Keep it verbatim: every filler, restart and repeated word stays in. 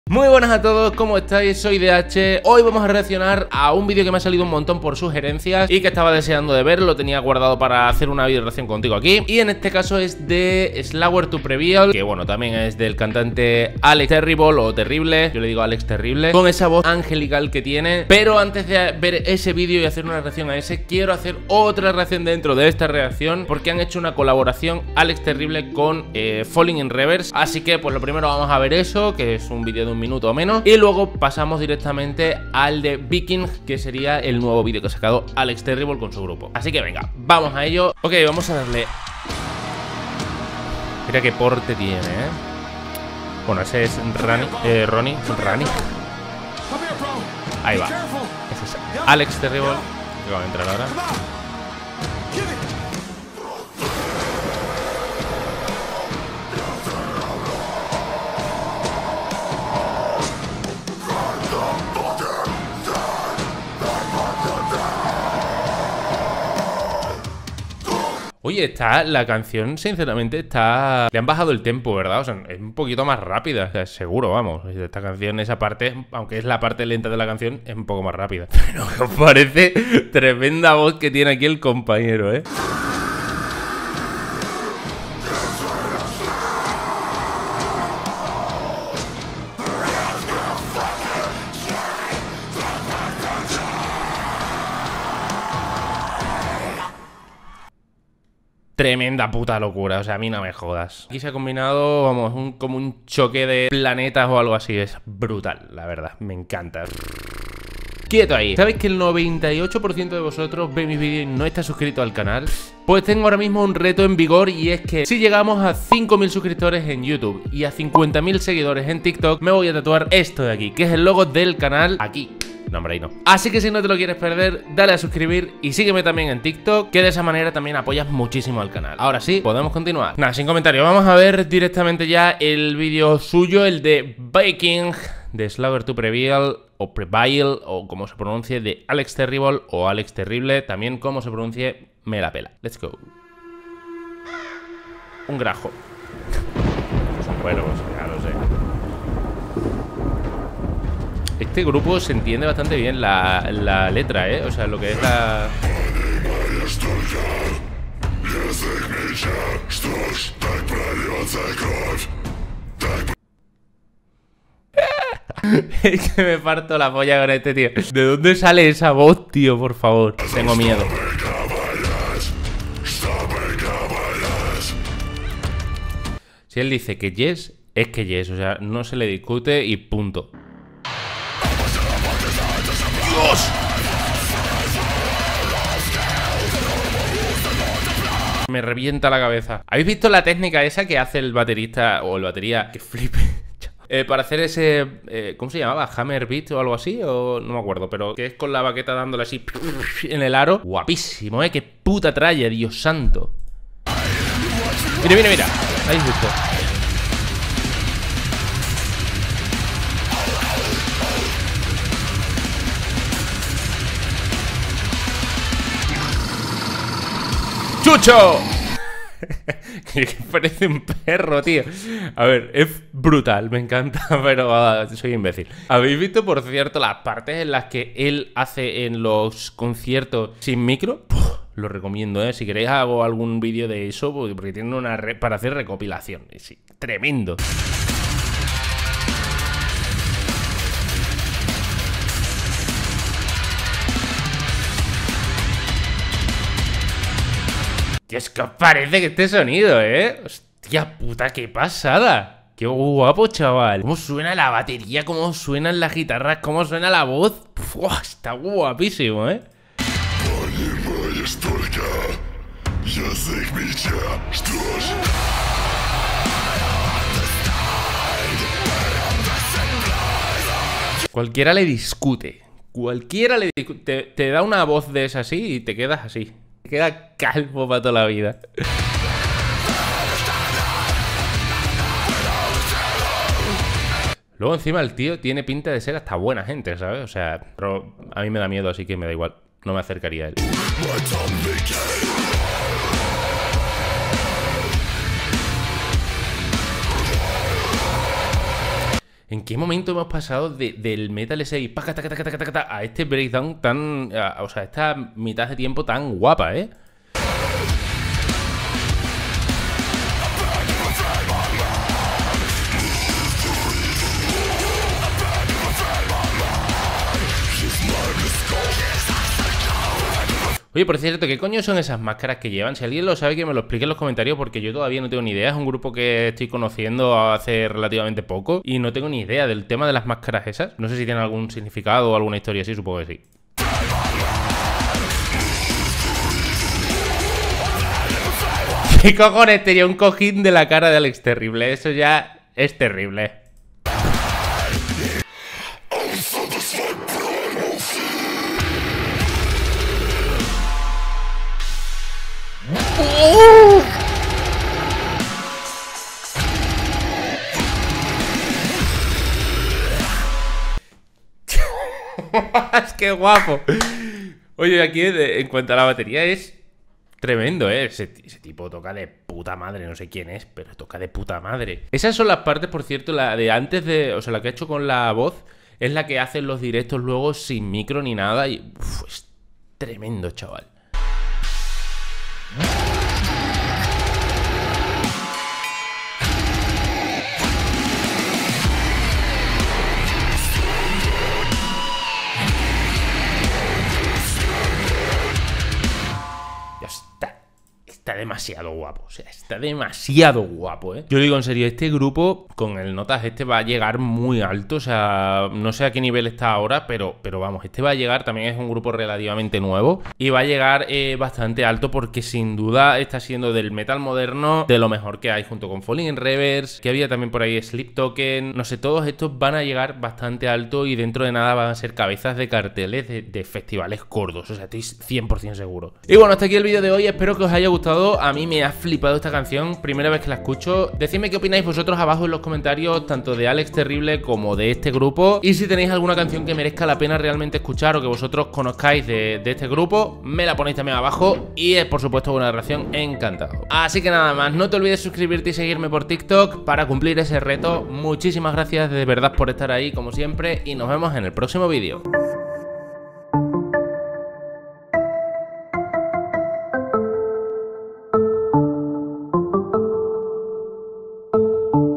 Muy buenas a todos, ¿cómo estáis? Soy D H. Hoy vamos a reaccionar a un vídeo que me ha salido un montón por sugerencias y que estaba deseando de ver, lo tenía guardado para hacer una video reacción contigo aquí. Y en este caso es de Slower to Prevail, que bueno, también es del cantante Alex Terrible o Terrible, yo le digo Alex Terrible, con esa voz angelical que tiene. Pero antes de ver ese vídeo y hacer una reacción a ese, quiero hacer otra reacción dentro de esta reacción, porque han hecho una colaboración Alex Terrible con eh, Falling in Reverse. Así que pues lo primero vamos a ver eso, que es un vídeo de un minuto o menos, y luego pasamos directamente al de Viking, que sería el nuevo vídeo que ha sacado Alex Terrible con su grupo. Así que venga, vamos a ello. Ok, vamos a darle. Mira qué porte tiene, eh. Bueno, ese es Rani, eh, Ronnie, Rani. Ahí va. Ese es Alex Terrible, que va a entrar ahora. Oye, está, la canción, sinceramente, está... Le han bajado el tempo, ¿verdad? O sea, es un poquito más rápida, o sea, seguro, vamos. Esta canción, esa parte, aunque es la parte lenta de la canción, es un poco más rápida. Pero me parece tremenda voz que tiene aquí el compañero, ¿eh? Tremenda puta locura, o sea, a mí no me jodas. Aquí se ha combinado, vamos, un, como un choque de planetas o algo así. Es brutal, la verdad, me encanta. Quieto ahí. ¿Sabéis que el noventa y ocho por ciento de vosotros ve mis vídeos y no está suscrito al canal? Pues tengo ahora mismo un reto en vigor, y es que si llegamos a cinco mil suscriptores en YouTube y a cincuenta mil seguidores en TikTok, me voy a tatuar esto de aquí, que es el logo del canal, aquí. No, hombre, ahí no. Así que si no te lo quieres perder, dale a suscribir y sígueme también en TikTok, que de esa manera también apoyas muchísimo al canal. Ahora sí, podemos continuar. Nada, sin comentarios, vamos a ver directamente ya el vídeo suyo, el de Viking, de Slower to Prevail, o Prevail, o como se pronuncie, de Alex Terrible, o Alex Terrible, también como se pronuncie, me la pela. Let's go. Un grajo. Son cuervos, ya lo sé. Este grupo se entiende bastante bien la, la letra, ¿eh? O sea, lo que es la... Es que me parto la polla con este tío. ¿De dónde sale esa voz, tío? Por favor. Tengo miedo. Si él dice que yes, es que yes. O sea, no se le discute y punto. ¡Dios! Me revienta la cabeza. ¿Habéis visto la técnica esa que hace el baterista o el batería? Que flipe. Eh, para hacer ese... Eh, ¿Cómo se llamaba? ¿Hammer beat o algo así? O no me acuerdo, pero que es con la baqueta dándole así en el aro. Guapísimo, ¿eh? ¡Qué puta tralla, Dios santo! Mira, mira, mira. ¿Habéis visto? ¡Chucho! Que parece un perro, tío. A ver, es brutal, me encanta, pero ah, soy imbécil. ¿Habéis visto, por cierto, las partes en las que él hace en los conciertos sin micro? Puf, lo recomiendo, ¿eh? Si queréis hago algún vídeo de eso, porque tiene una re para hacer recopilación. Sí, tremendo. Es que os parece que este sonido, ¿eh? Hostia puta, qué pasada. Qué guapo, chaval. Cómo suena la batería, cómo suenan las guitarras, cómo suena la voz. Uf, está guapísimo, ¿eh? Cualquiera le discute. Cualquiera le discute. Te, te da una voz de esa así y te quedas así. Te queda calvo para toda la vida. Luego encima el tío tiene pinta de ser hasta buena gente, ¿sabes? O sea, pero a mí me da miedo, así que me da igual. No me acercaría a él. ¿En qué momento hemos pasado de, del Metal ese y paca, taca, taca, taca, taca, a este breakdown tan... A, o sea, esta mitad de tiempo tan guapa, ¿eh? Oye, por cierto, ¿qué coño son esas máscaras que llevan? Si alguien lo sabe, que me lo explique en los comentarios, porque yo todavía no tengo ni idea. Es un grupo que estoy conociendo hace relativamente poco y no tengo ni idea del tema de las máscaras esas. No sé si tienen algún significado o alguna historia así, supongo que sí. ¿Qué cojones tenía un cojín de la cara de Alex Terrible? Eso ya es terrible. Es que guapo. Oye, aquí en cuanto a la batería es tremendo, ¿eh? Ese, ese tipo toca de puta madre, no sé quién es, pero toca de puta madre. Esas son las partes, por cierto, la de antes de... O sea, la que ha hecho con la voz es la que hacen los directos luego sin micro ni nada y... Uf, es tremendo, chaval. Está demasiado guapo, o sea, está demasiado guapo, ¿eh? Yo digo en serio, este grupo con el Notas este va a llegar muy alto, o sea, no sé a qué nivel está ahora, pero, pero vamos, este va a llegar, también es un grupo relativamente nuevo y va a llegar eh, bastante alto porque sin duda está siendo del metal moderno de lo mejor que hay, junto con Falling in Reverse, que había también por ahí Sleep Token, no sé, todos estos van a llegar bastante alto y dentro de nada van a ser cabezas de carteles de, de festivales gordos, o sea, estoy cien por cien seguro. Y bueno, hasta aquí el vídeo de hoy, espero que os haya gustado. A mí me ha flipado esta canción, primera vez que la escucho. Decidme qué opináis vosotros abajo en los comentarios, tanto de Alex Terrible como de este grupo. Y si tenéis alguna canción que merezca la pena realmente escuchar o que vosotros conozcáis de, de este grupo, me la ponéis también abajo. Y es por supuesto una reacción, encantado. Así que nada más, no te olvides suscribirte y seguirme por TikTok para cumplir ese reto. Muchísimas gracias de verdad por estar ahí como siempre y nos vemos en el próximo vídeo.